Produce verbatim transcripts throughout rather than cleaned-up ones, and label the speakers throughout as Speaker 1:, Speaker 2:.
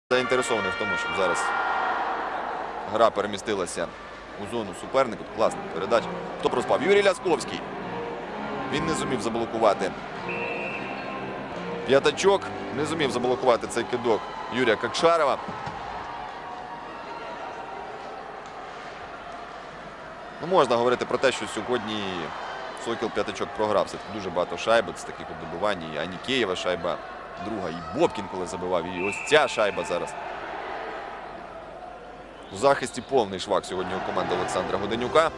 Speaker 1: Заінтересований в тому, щоб зараз гра перемістилася у зону суперника. Класна передача. Хто проспав? Юрій Лясковський. Він не зумів заблокувати П'ятачок. Не зумів заблокувати цей кидок Юрія Какшарова. Ну, можна говорити про те, що сьогодні Сокіл П'ятачок програв. Все дуже багато шайб з таких добивань. І Анікеєва шайба друга. І Бобкін, коли забивав. І ось ця шайба зараз. У захисті повний швак сьогодні у команди Олександра Годенюка.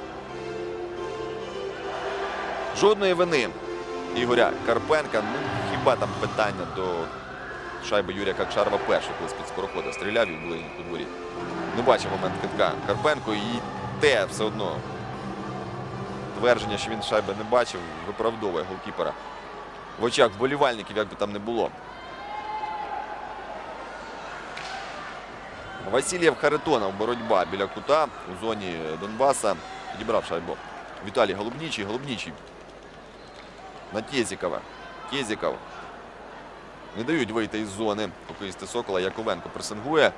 Speaker 1: Жодної вини Ігоря Карпенка. Ну, хіба там питання до шайби Юрія Какшарова перший, коли з-під скорохода стріляв і в ближніх подворі. Не бачив момент кидка Карпенко. І те все одно твердження, що він шайби не бачив, виправдовує голкіпера в очах вболівальників, як би там не було. Васильєв Харитонов, боротьба біля кута у зоні Донбаса. Підібрав шайбу Віталій Голубнічий. Голубнічий на Кезікова. Кезіков. Не дають вийти із зони хокеїсти Сокола. Яковенко пресингує.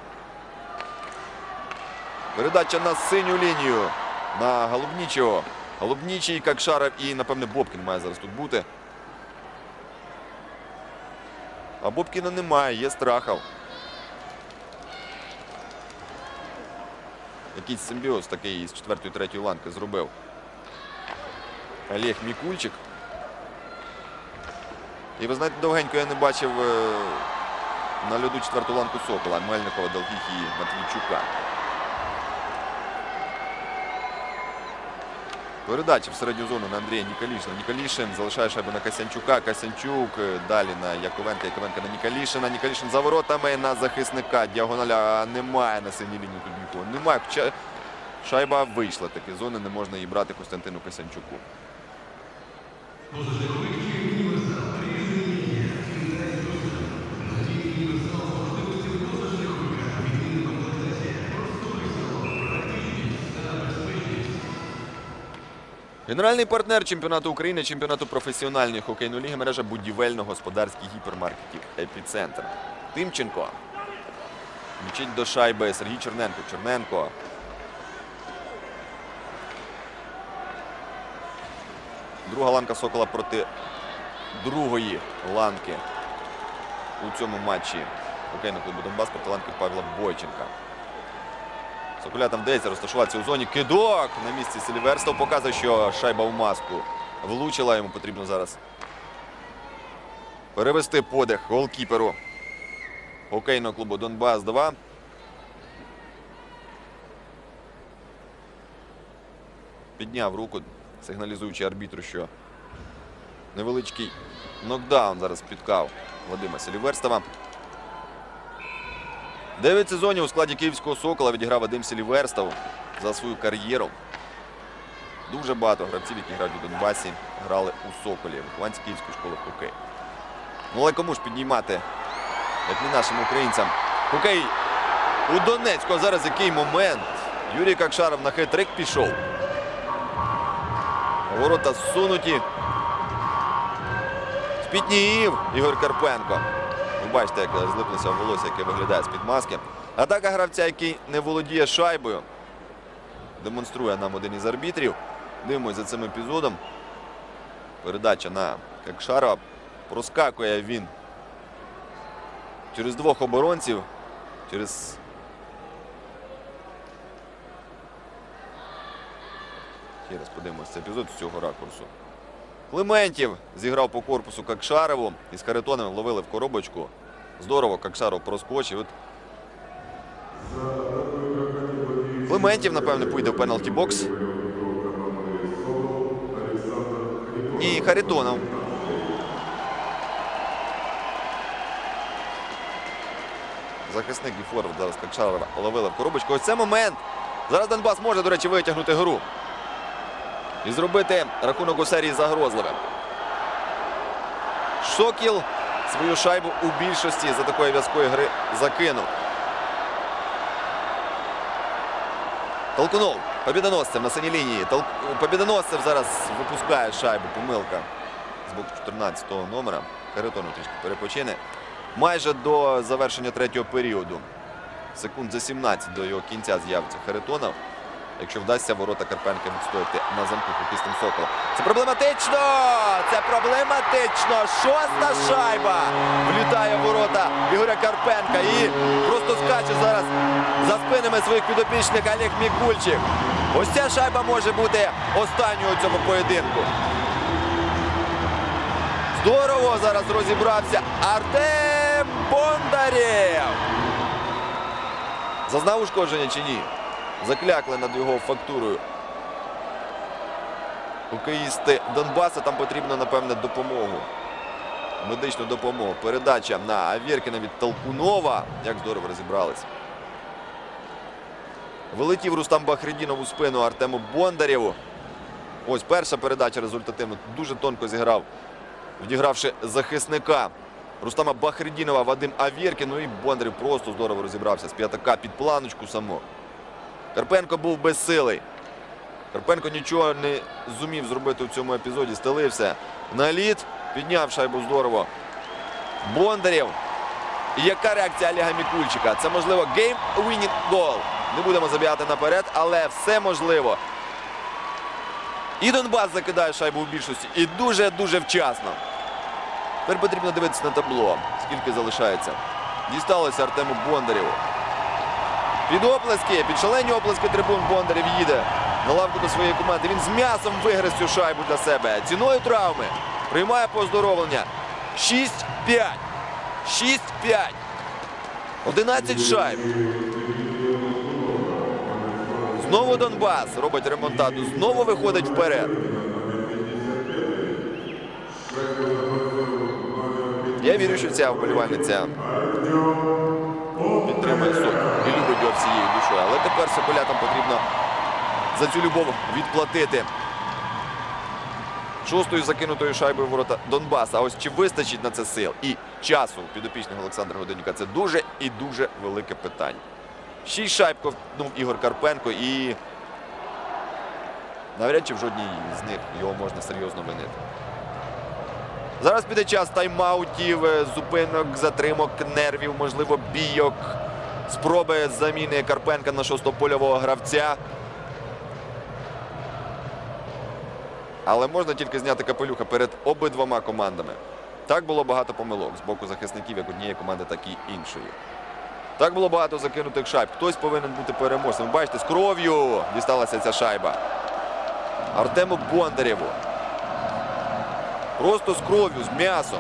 Speaker 1: Передача на синю лінію на Голубнічого. Голубнічий, Какшаров і, напевне, Бобкін має зараз тут бути. А Бобкіна немає, є Страхов. Якийсь симбіоз такий із четвертої-третьої ланки зробив Олег Мікульчик. І ви знаєте, довгенько я не бачив на льоду четверту ланку Сокола. Мельникова, Долгих і Матвійчука. Передача в середню зону на Андрія Ніколішина. Ніколішин залишає шайбу на Касянчука. Касянчук далі на Яковенка. Яковенка на Ніколішина. Ніколішин за воротами на захисника. Діагоналя немає на синій лінії тут нікого. Немає. Хоча шайба вийшла таки. Зони не можна її брати Костянтину Касянчуку. Генеральний партнер чемпіонату України, чемпіонату професіональної хокейної ліги, мережа будівельно-господарських гіпермаркетів «Епіцентр». Тимченко. Мчить до шайби Сергій Черненко. Черненко. Друга ланка Сокола проти другої ланки у цьому матчі хокейного клубу Донбас проти ланки Павла Бойченка. Соколятам вдається розташуватися у зоні. Кидок на місці Селіверстов. Показує, що шайба в маску влучила. Йому потрібно зараз перевести подих голкіперу хокейного клубу Донбас два. Підняв руку, сигналізуючи арбітру, що невеличкий нокдаун зараз спіткав Вадима Селіверстова. Дев'ять сезонів у складі київського Сокола відіграв Вадим Селіверстов за свою кар'єру. Дуже багато гравців, які грають у Донбасі, грали у Соколі, вихованці Київської школи хокею. Ну, але кому ж піднімати, як не нашим українцям, хокей у Донецьку. А зараз який момент. Юрій Какшаров на хет-трик пішов. Ворота зсунуті. Спітнів Ігор Карпенко. Ви бачите, як злиплося волосся, яке виглядає з-під маски. Атака гравця, який не володіє шайбою, демонструє нам один із арбітрів. Дивимось за цим епізодом. Передача на Какшарова. Проскакує він через двох оборонців. Через... Ще раз подивимось цей епізод з цього ракурсу. Клементів зіграв по корпусу Какшарову. Із Харитоновим ловили в коробочку. Здорово, Какшаров проскочив. От... Клементів, напевне, пойде в пенальті-бокс. І Харитонов. Захисник і форвард зараз Какшарова ловили в коробочку. Ось це момент. Зараз Донбас може, до речі, витягнути гру. І зробити рахунок у серії загрозливим. Сокіл свою шайбу у більшості за такої в'язкої гри закинув. Толкунов побідоносцев на синій лінії. Тол... Побідоносцев зараз випускає шайбу. Помилка з боку чотирнадцятого номера. Харитонов трішки перепочине. Майже до завершення третього періоду Секунд за сімнадцять до його кінця з'явиться Харитонов. Якщо вдасться ворота Карпенка відстояти на замку хокеїстам Сокола. Це проблематично! Це проблематично! Шоста шайба влітає в ворота Ігоря Карпенка. І просто скаче зараз за спинами своїх підопічних Олег Мікульчик. Ось ця шайба може бути останньою у цьому поєдинку. Здорово зараз розібрався Артем Бондарєв. Зазнав ушкодження чи ні? Заклякли над його фактурою хокеїсти Донбаса. Там потрібно, напевне, допомогу. Медичну допомогу. Передача на Авєркіна від Толкунова. Як здорово розібрались. Вилетів Рустам Бахретдінов у спину Артему Бондарєву. Ось перша передача результативно. Дуже тонко зіграв, відігравши захисника Рустама Бахретдінова Вадим Авєркін. Ну і Бондарєв просто здорово розібрався з п'ятака під планочку само. Карпенко був безсилий. Карпенко нічого не зумів зробити у цьому епізоді. Стелився на лід. Підняв шайбу здорово Бондарєв. І яка реакція Олега Мікульчика? Це, можливо, гейм-вінінг гол. Не будемо забігати наперед, але все можливо. І Донбас закидає шайбу в більшості. І дуже-дуже вчасно. Тепер потрібно дивитися на табло. Скільки залишається. Дісталося Артему Бондарєву. Під оплески, під шалені оплески трибун Бондарєв їде на лавку до своєї команди. Він з м'ясом вигриз цю шайбу для себе. Ціною травми приймає поздоровлення. шість п'ять. шість п'ять. одинадцять шайб. Знову Донбас робить ремонтаду. Знову виходить вперед. Я вірю, що ця вболівальниця підтримує Сокіл і любить його всією душою. Але тепер соколятам потрібно за цю любов відплатити шостою закинутою шайбою в ворота Донбаса. А ось чи вистачить на це сил і часу підопічного Олександра Годенюка – це дуже і дуже велике питання. Шість шайб ковтнув Ігор Карпенко і навряд чи в жодній з них його можна серйозно винити. Зараз піде час тайм-аутів, зупинок, затримок, нервів, можливо, бійок, спроби заміни Карпенка на шостопольового гравця. Але можна тільки зняти капелюха перед обидвома командами. Так було багато помилок з боку захисників як однієї команди, так і іншої. Так було багато закинутих шайб. Хтось повинен бути переможцем. Бачите, з кров'ю дісталася ця шайба Артему Бондарєву. Просто з кров'ю, з м'ясом.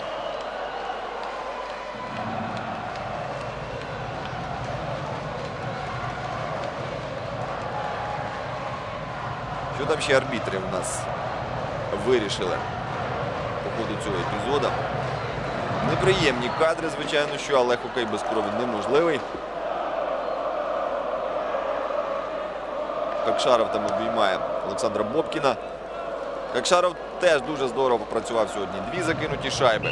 Speaker 1: Що там ще арбітри у нас вирішили по ходу цього епізоду? Неприємні кадри, звичайно, що, але хокей без крові неможливий. Какшаров там обіймає Олександра Бобкіна. Какшаров теж дуже здорово попрацював сьогодні. Дві закинуті шайби.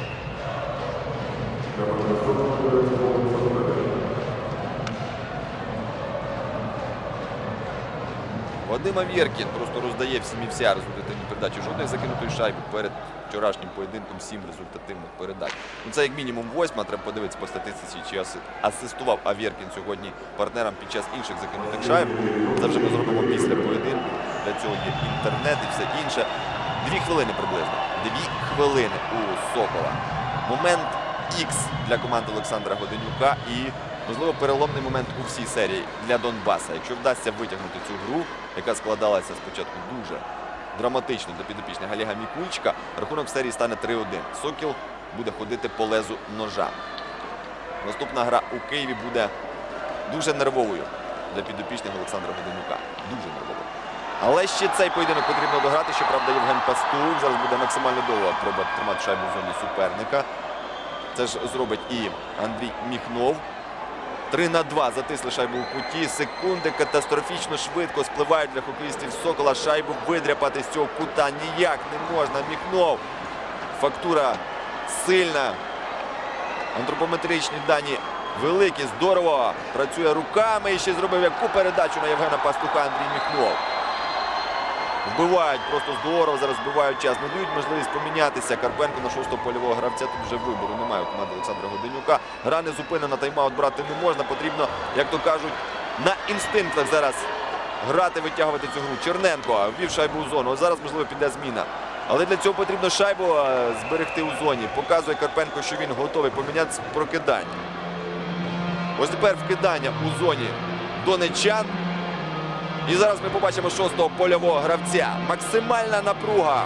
Speaker 1: Вадим Авєркін просто роздає всім і вся результативні передачі. Жодної закинутої шайби перед вчорашнім поєдинком, сім результативних передач. Ну, це як мінімум восьма, треба подивитися по статистиці, чи асистував Авєркін сьогодні партнерам під час інших закинутих шайб. Це вже ми зробимо після поєдинку. Для цього є інтернет і все інше. Дві хвилини приблизно. Дві хвилини у Сокола. Момент ікс для команди Олександра Годенюка і, можливо, переломний момент у всій серії для Донбаса. Якщо вдасться витягнути цю гру, яка складалася спочатку дуже драматично до підопічних Олега Мікульчика, рахунок в серії стане три один. Сокіл буде ходити по лезу ножа. Наступна гра у Києві буде дуже нервовою для підопічних Олександра Годенюка. Дуже нервовою. Але ще цей поєдинок потрібно дограти. Щоправда, Євген Пастух зараз буде максимально довго пробувати тримати шайбу в зоні суперника. Це ж зробить і Андрій Міхнов. три на два затисли шайбу у куті. Секунди катастрофічно швидко спливають для хокеїстів Сокола. Шайбу видряпати з цього кута ніяк не можна. Міхнов. Фактура сильна. Антропометричні дані великі. Здорово працює руками. І ще зробив яку передачу на Євгена Пастуха Андрій Міхнов. Вбивають, просто здорово, зараз вбивають час. Не дають можливість помінятися. Карпенко на шостого польового гравця. Тут вже вибору немає у команди Олександра Годенюка. Гра не зупинена, тайм-аут брати не можна. Потрібно, як то кажуть, на інстинктах зараз грати, витягувати цю гру. Черненко ввів шайбу у зону. Ось зараз, можливо, піде зміна. Але для цього потрібно шайбу зберегти у зоні. Показує Карпенко, що він готовий помінятися в прокидання. Ось тепер вкидання у зоні донеччан. І зараз ми побачимо шостого польового гравця. Максимальна напруга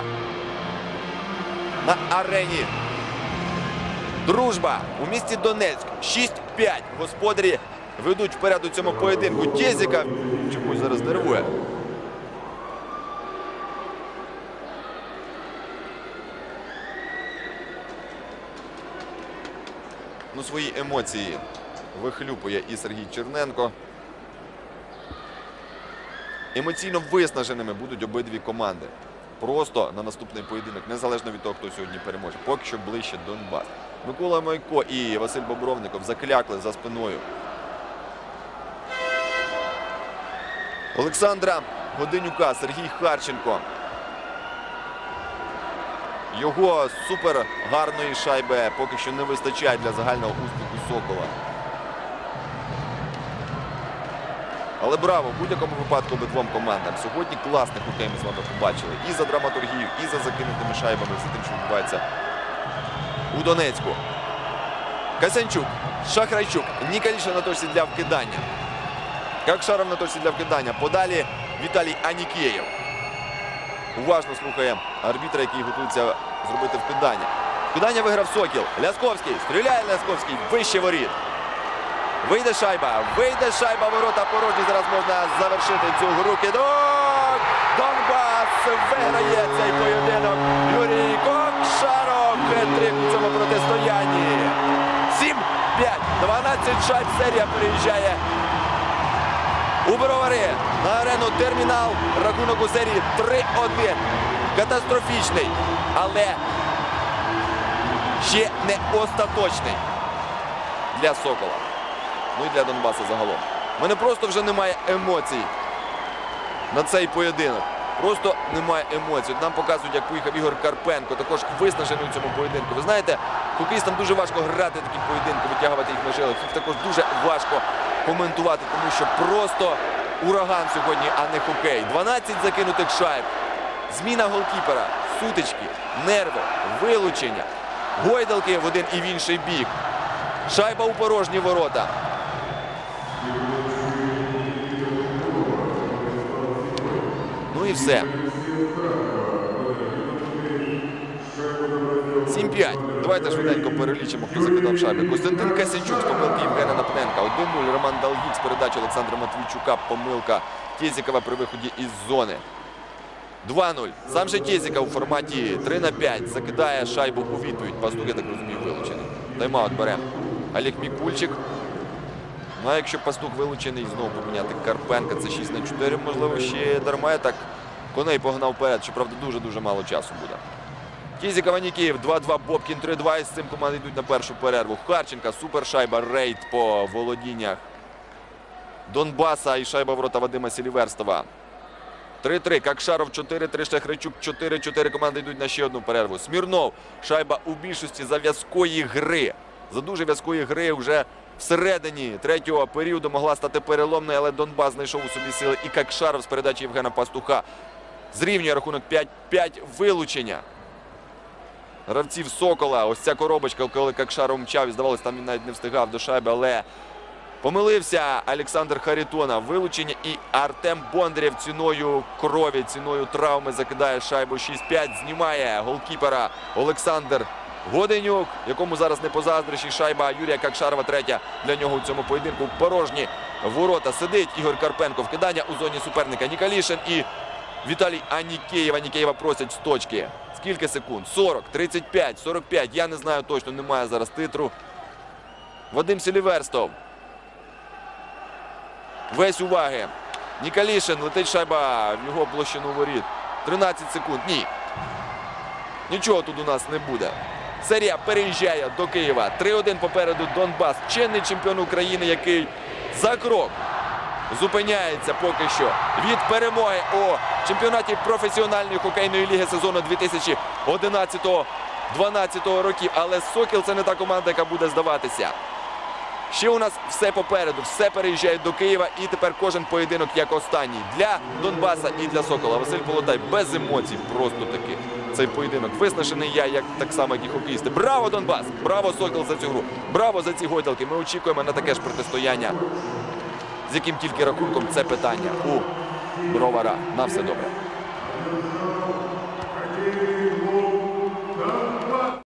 Speaker 1: на арені. Дружба у місті Донецьк. шість п'ять. Господарі ведуть вперед у цьому поєдинку. Тєзіка чомусь зараз нервує. Ну, свої емоції вихлюпує і Сергій Черненко. Емоційно виснаженими будуть обидві команди. Просто на наступний поєдинок, незалежно від того, хто сьогодні переможе. Поки що ближче Донбас. Микола Майко і Василь Бобровников заклякли за спиною Олександра Годенюка. Сергій Харченко. Його супер гарної шайби поки що не вистачає для загального успіху Сокола. Але браво, в будь-якому випадку обидвом командам. Сьогодні класний хокей ми з вами побачили. І за драматургію, і за закинутими шайбами, за тим, що відбувається у Донецьку. Касянчук, Шахрайчук, Нікалішин на точці для вкидання. Какшаров на точці для вкидання. Подалі Віталій Анікєєв. Уважно слухає арбітра, який готується зробити вкидання. Вкидання виграв Сокіл. Лясковський. Стріляє Лясковський. Вище воріт. Вийде шайба. Вийде шайба. Ворота порожні. Зараз можна завершити цю гру. Кидок. Донбас виграє цей поєдинок. Юрій Какшаров. Хет-трик у цьому протистоянні. сім п'ять. дванадцять шайб. Серія переїжджає у Бровари. На арену Термінал. Рахунок у серії три один. Катастрофічний. Але ще не остаточний для Сокола. Ну і для Донбасу загалом. У мене просто вже немає емоцій на цей поєдинок. Просто немає емоцій. Нам показують, як поїхав Ігор Карпенко. Також виснажений у цьому поєдинку. Ви знаєте, хокеїстам дуже важко грати такі поєдинки, витягувати їх на жилах. Їх також дуже важко коментувати, тому що просто ураган сьогодні, а не хокей. дванадцять закинутих шайб. Зміна голкіпера. Сутички, нерви, вилучення. Гойдалки в один і в інший бік. Шайба у порожні ворота. Ну і все. сім п'ять. Давайте швиденько перелічимо, хто закидав шайби. Костянтин Касянчук з помилки Євгена Напненка. один нуль. Роман Далгік з передачі Олександра Матвійчука. Помилка Тєзікова при виході із зони. два нуль. Сам же Тєзіков у форматі три на п'ять закидає шайбу у відповідь. Пастух, я так розумію, вилучений. Тайм-аут бере Олег Мікульчик. Ну а якщо Пастух вилучений, знову поміняти Карпенка. Це шість на чотири. Можливо, ще дарма. Я так коней погнав вперед. Щоправда, дуже-дуже мало часу буде. Тєзіков, Анікєєв, два два, Бобкін, три два. І з цим команди йдуть на першу перерву. Харченка, супер шайба, рейд по володіннях Донбаса і шайба ворота Вадима Селіверстова. три три. Какшаров чотири три. Шахрайчук чотири чотири. Команди йдуть на ще одну перерву. Смірнов. Шайба у більшості за в'язкої гри. За дуже в'язкої гри вже всередині третього періоду могла стати переломною, але Донбас знайшов у собі сили. І Какшаров з передачі Євгена Пастуха зрівнює рахунок п'ять п'ять. Вилучення гравців Сокола. Ось ця коробочка, коли Какшаров мчав, і здавалося, там він навіть не встигав до шайби, але помилився Олександр Харитонов. Вилучення і Артем Бондарєв ціною крові, ціною травми закидає шайбу. шість п'ять. Знімає голкіпера Олександр Годенюк, якому зараз не позаздриш. І шайба Юрія Какшарова третя для нього у цьому поєдинку. Порожні ворота. Сидить Ігор Карпенко. Вкидання у зоні суперника. Нікалішин і Віталій Анікєєв. Анікєєва просять з точки. Скільки секунд? сорок, тридцять п'ять, сорок п'ять. Я не знаю точно, немає зараз титру. Вадим Селіверстов. Весь уваги. Нікалішин. Летить шайба в його площину воріт. тринадцять секунд. Ні. Нічого тут у нас не буде. Серія переїжджає до Києва. три один попереду Донбас. Чинний чемпіон України, який за крок зупиняється поки що від перемоги у чемпіонаті професіональної хокейної ліги сезону дві тисячі одинадцятого дванадцятого років. Але Сокіл – це не та команда, яка буде здаватися. Ще у нас все попереду, все переїжджають до Києва, і тепер кожен поєдинок як останній для Донбаса і для Сокола. Василь Полотай без емоцій просто таки цей поєдинок. Виснажений я, як так само, як і хокеїсти. Браво, Донбас! Браво, Сокіл, за цю гру! Браво за ці гойдалки! Ми очікуємо на таке ж протистояння, з яким тільки рахунком це питання у Бровара. На все добре.